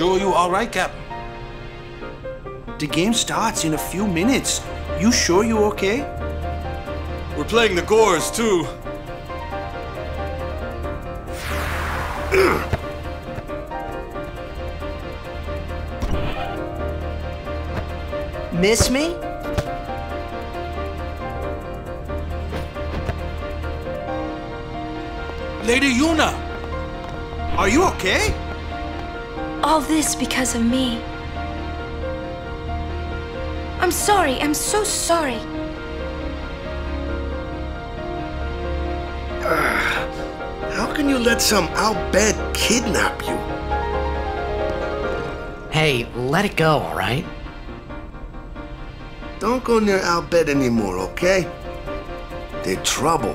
sure you all right, Captain? The game starts in a few minutes. You sure you okay? We're playing the Gores, too. Miss me? Lady Yuna! Are you okay? All this because of me. I'm sorry, I'm so sorry. How can you let some outbed kidnap you? Hey, let it go, all right? Don't go near outbed anymore, okay? They're trouble.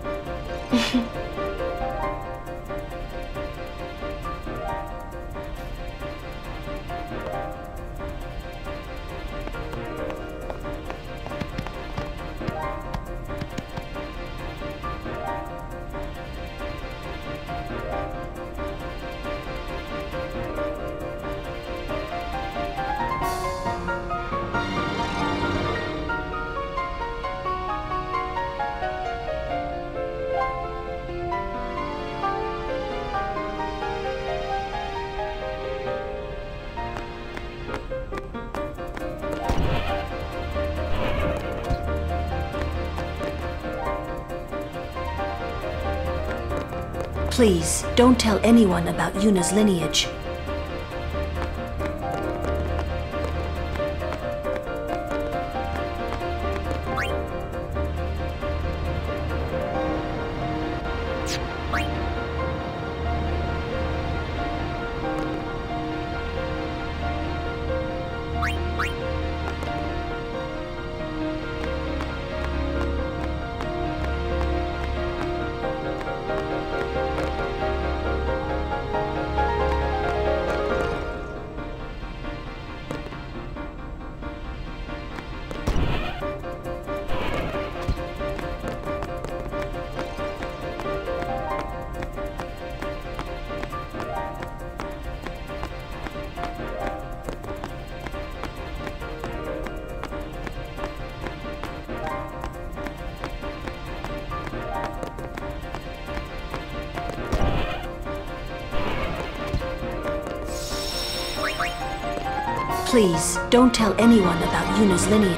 Please, don't tell anyone about Yuna's lineage. Please, don't tell anyone about Yuna's lineage.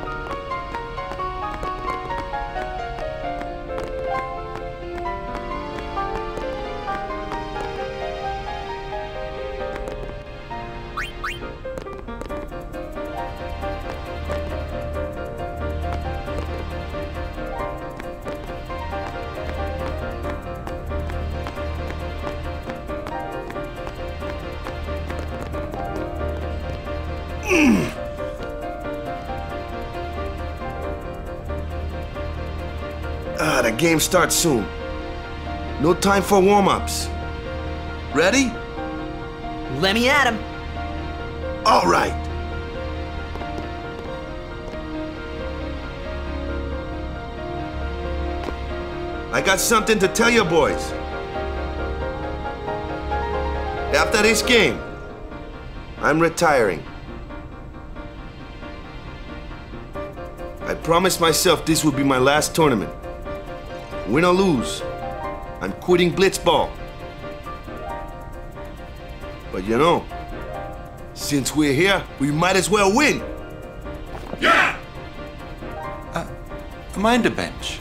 The game starts soon. No time for warm-ups. Ready? Let me at him. All right. I got something to tell you boys. After this game, I'm retiring. I promised myself this would be my last tournament. Win or lose, I'm quitting Blitzball. But you know, since we're here, we might as well win. Yeah! Mind the bench.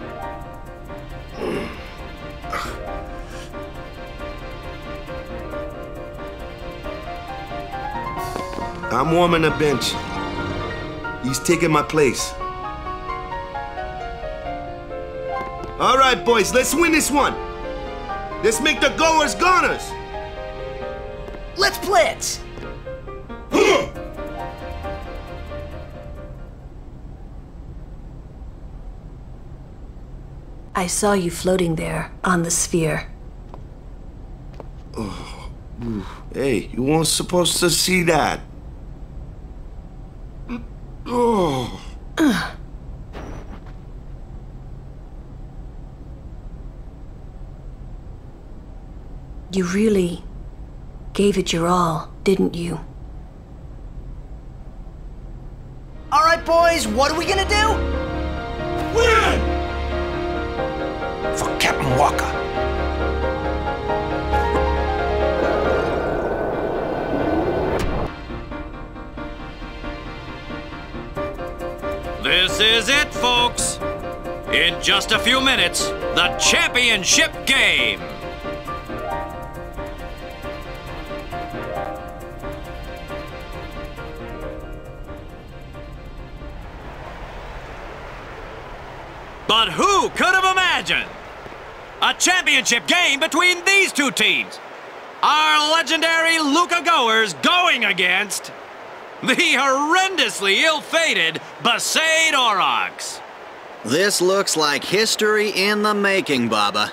I'm warming the bench. He's taking my place. All right, boys, let's win this one. Let's make the goers goners. Let's blitz. I saw you floating there, on the sphere. Oh, hey, you weren't supposed to see that. Oh. You really gave it your all, didn't you? All right, boys, what are we gonna do? Win! For Captain Walker. This is it, folks. In just a few minutes, the championship game. But who could have imagined a championship game between these two teams? Our legendary Luca Goers going against the horrendously ill-fated Besaid Aurochs. This looks like history in the making, Baba.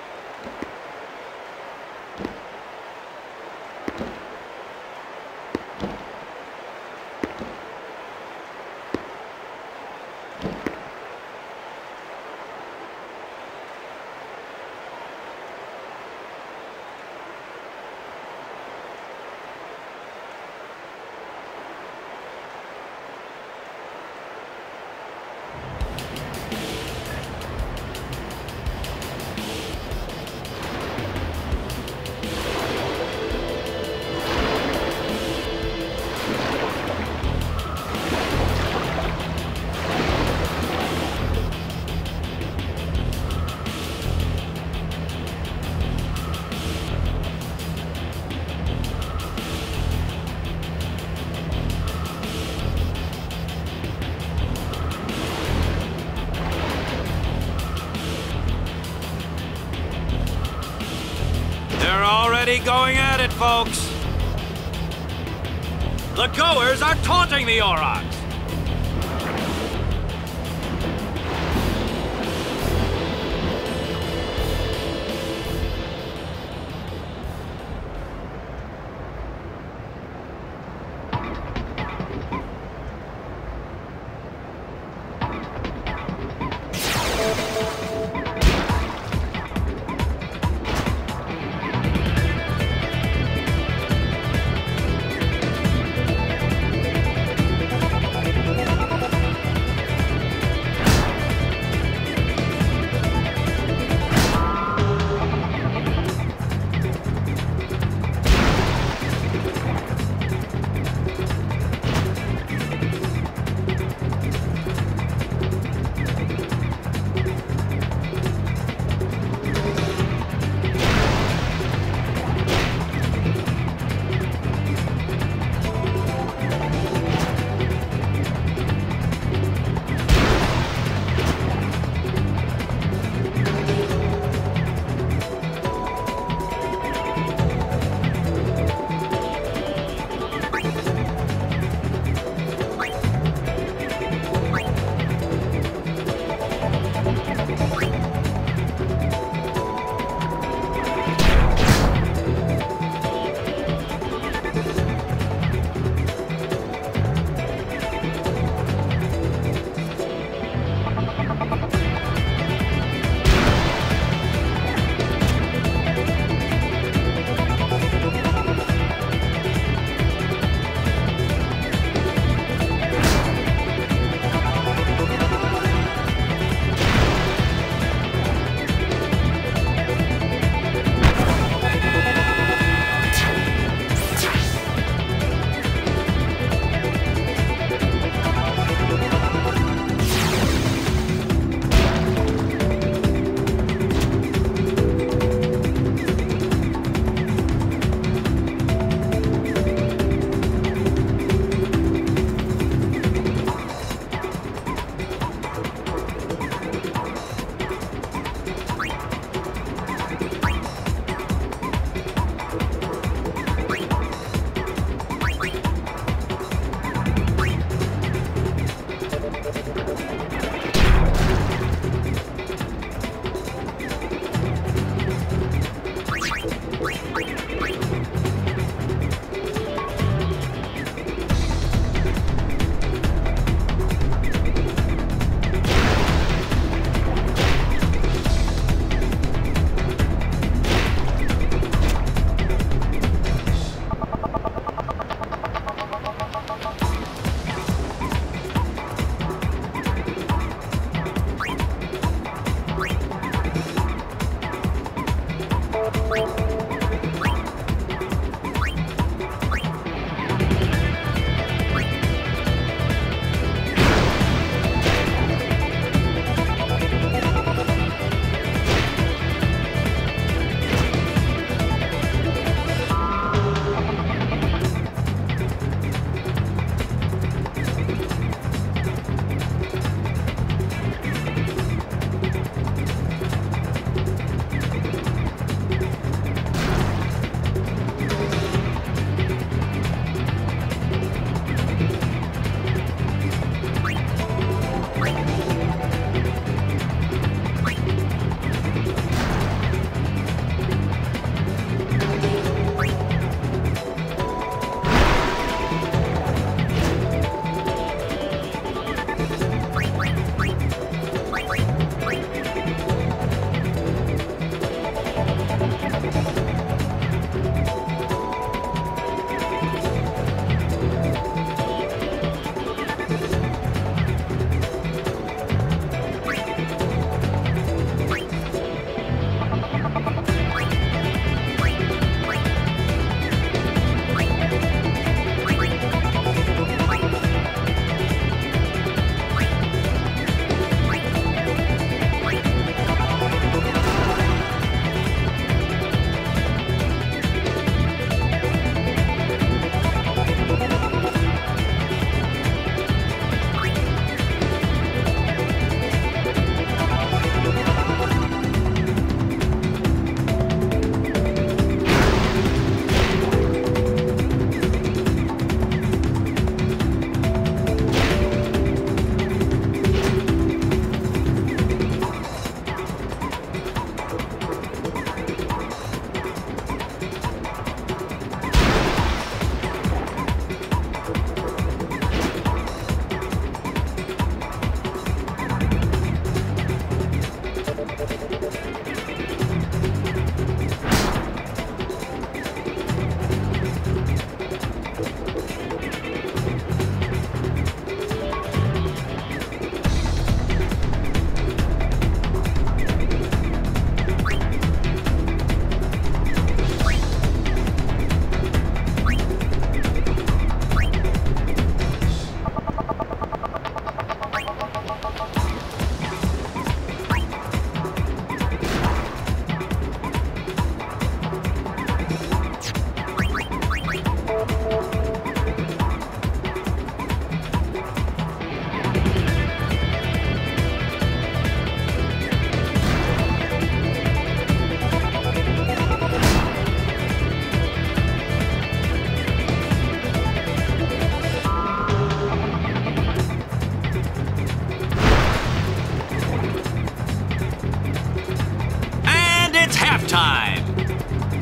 They're already going at it, folks. The Goers are taunting the Aurochs.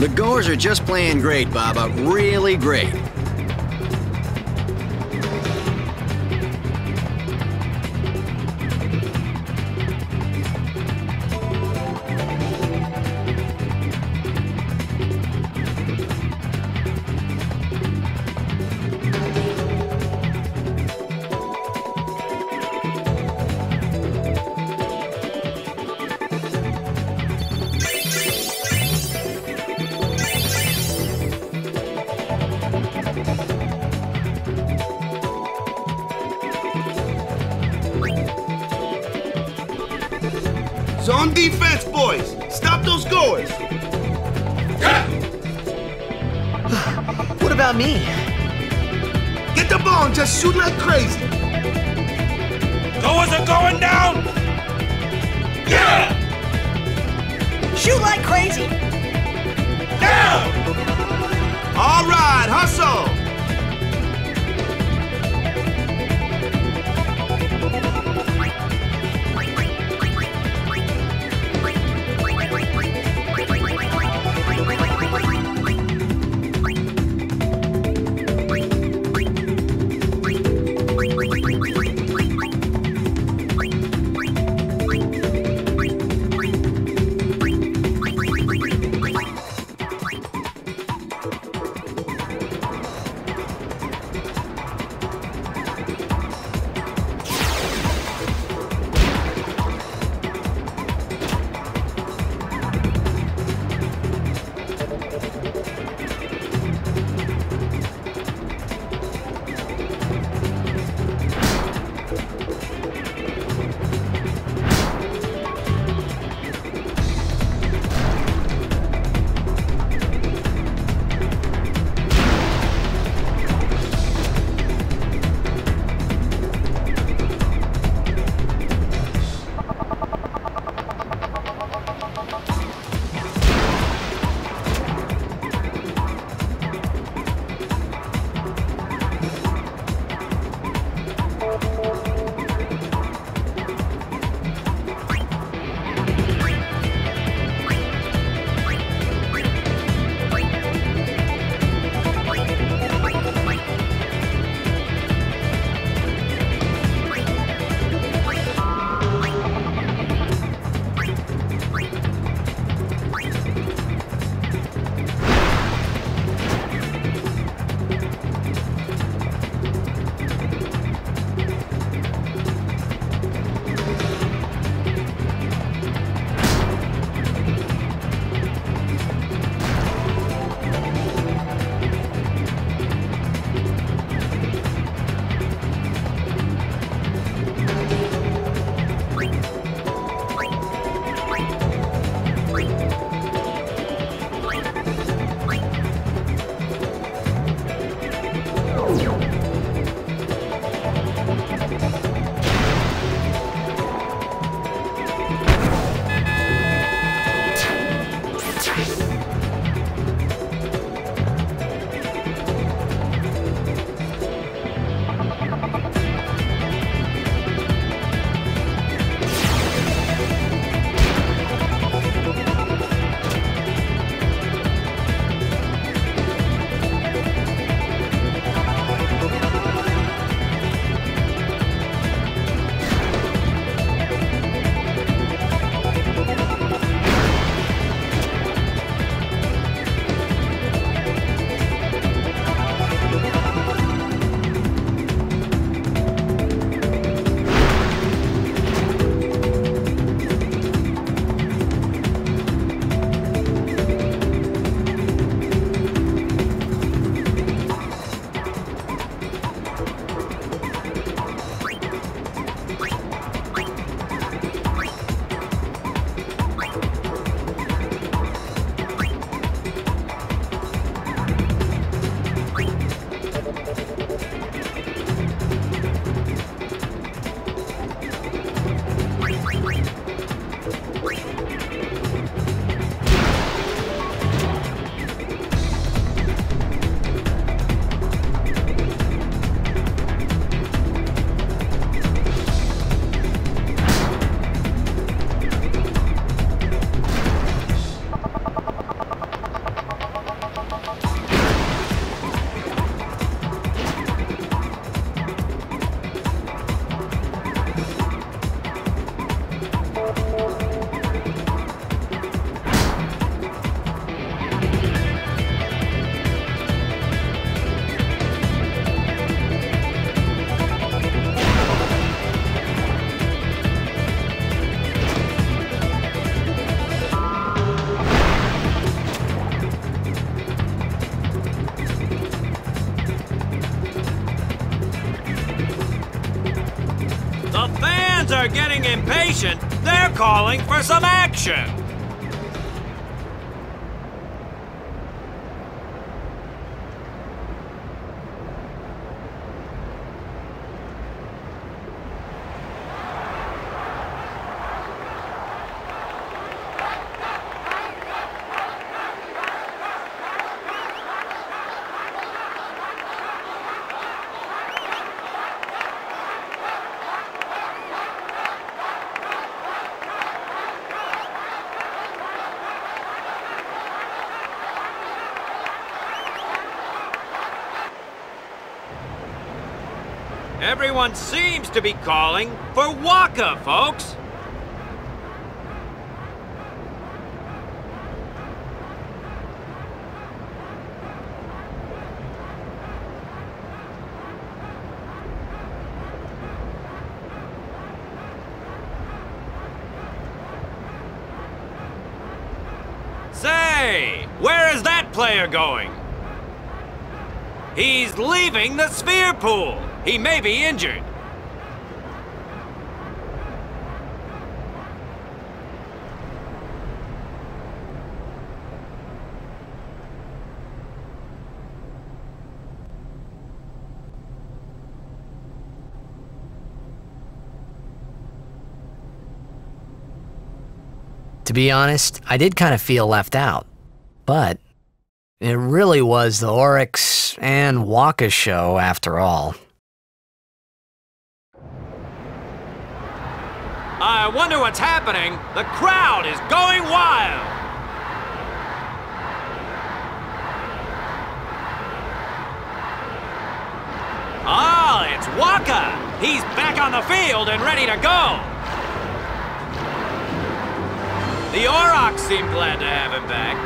The Goers are just playing great, Baba. Really great. Zone defense, boys! Stop those goers! What about me? Get the ball and just shoot like crazy! Goers are going down! Yeah! Shoot like crazy! Down! All right, hustle! getting impatient, they're calling for some action. Everyone seems to be calling for Waka, folks. Say, where is that player going? He's leaving the sphere pool. He may be injured. To be honest, I did kind of feel left out. But it really was the Oryx and Waka show after all. I wonder what's happening. The crowd is going wild. Ah, it's Waka. He's back on the field and ready to go. The Aurochs seem glad to have him back.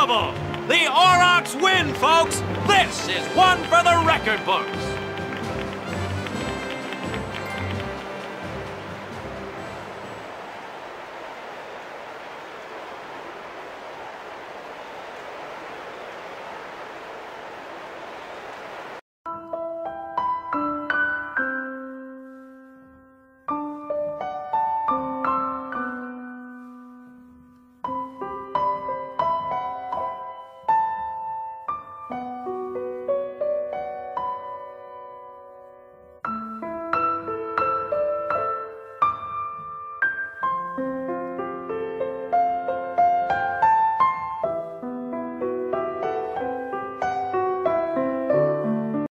Unbelievable! The Aurochs win, folks! This is one for the record books!